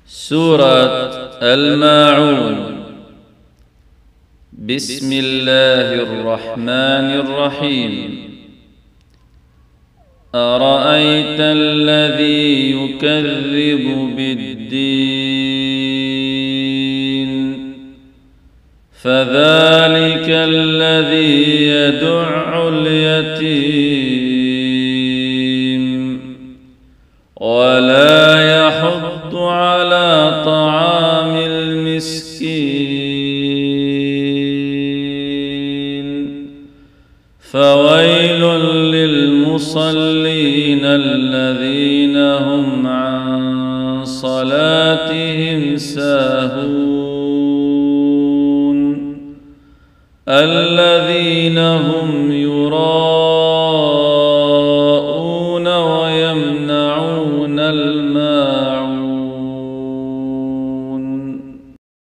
سورة الماعون. بسم الله الرحمن الرحيم. أرأيت الذي يكذب بالدين فذلك الذي يدع اليتيم ولا يحض على طعام المسكين فويل للمصلين الذين هم عن صلاتهم ساهون الذين هم يراءون ويمنعون الماعون.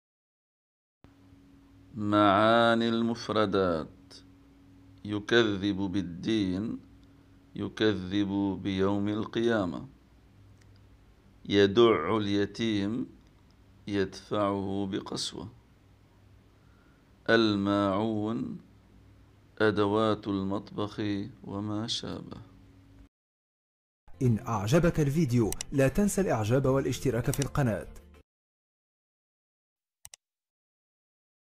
معاني المفردات: يكذب بالدين، يكذب بيوم القيامة. يدع اليتيم، يدفعه بقسوة. الماعون، أدوات المطبخ وما شابه. إن أعجبك الفيديو لا تنسى الإعجاب والاشتراك في القناة.